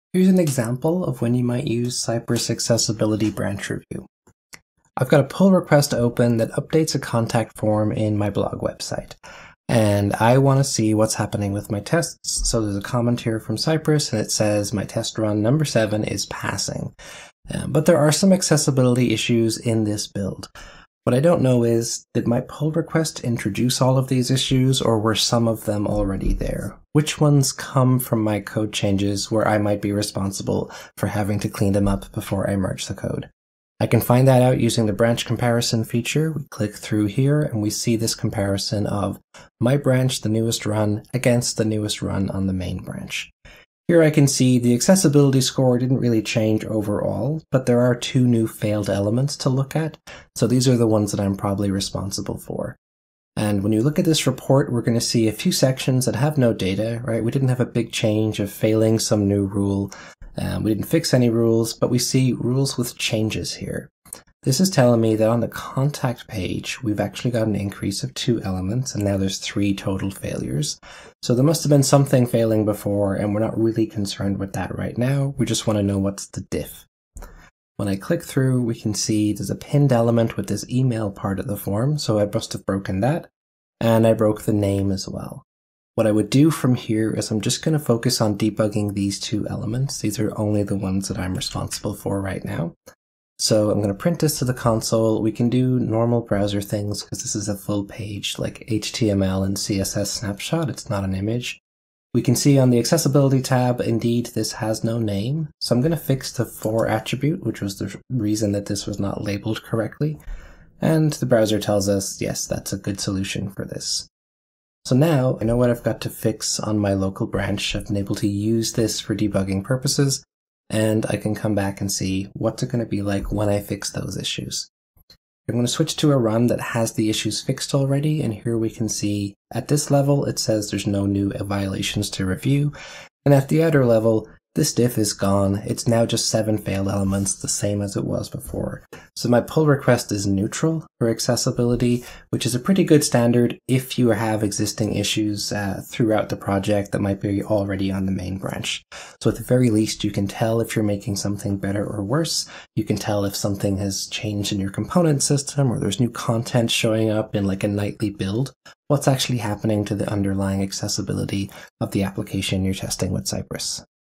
Here's an example of when you might use Cypress Accessibility branch review. I've got a pull request open that updates a contact form in my blog website. And I want to see what's happening with my tests. So there's a comment here from Cypress and it says my test run number 7 is passing. But there are some accessibility issues in this build. What I don't know is, did my pull request introduce all of these issues, or were some of them already there? Which ones come from my code changes where I might be responsible for having to clean them up before I merge the code? I can find that out using the branch comparison feature. We click through here and we see this comparison of my branch, the newest run, against the newest run on the main branch. Here I can see the accessibility score didn't really change overall, but there are 2 new failed elements to look at, so these are the ones that I'm probably responsible for. And when you look at this report, we're going to see a few sections that have no data, right? We didn't have a big change of failing some new rule. We didn't fix any rules, but we see rules with changes here. This is telling me that on the contact page, we've actually got an increase of 2 elements, and now there's 3 total failures. So there must have been something failing before, and we're not really concerned with that right now. We just want to know what's the diff. When I click through, we can see there's a pinned element with this email part of the form, so I must have broken that, and I broke the name as well. What I would do from here is I'm just going to focus on debugging these 2 elements. These are only the ones that I'm responsible for right now. So I'm going to print this to the console. We can do normal browser things because this is a full page like HTML and CSS snapshot. It's not an image. We can see on the accessibility tab, indeed, this has no name. So I'm going to fix the for attribute, which was the reason that this was not labeled correctly. And the browser tells us, yes, that's a good solution for this. So now I know what I've got to fix on my local branch. I've been able to use this for debugging purposes. And I can come back and see what's it going to be like when I fix those issues. I'm going to switch to a run that has the issues fixed already, and here we can see at this level it says there's no new violations to review, and at the outer level this diff is gone. It's now just 7 failed elements, the same as it was before. So my pull request is neutral for accessibility, which is a pretty good standard if you have existing issues throughout the project that might be already on the main branch. So at the very least, you can tell if you're making something better or worse. You can tell if something has changed in your component system or there's new content showing up in like a nightly build. What's actually happening to the underlying accessibility of the application you're testing with Cypress.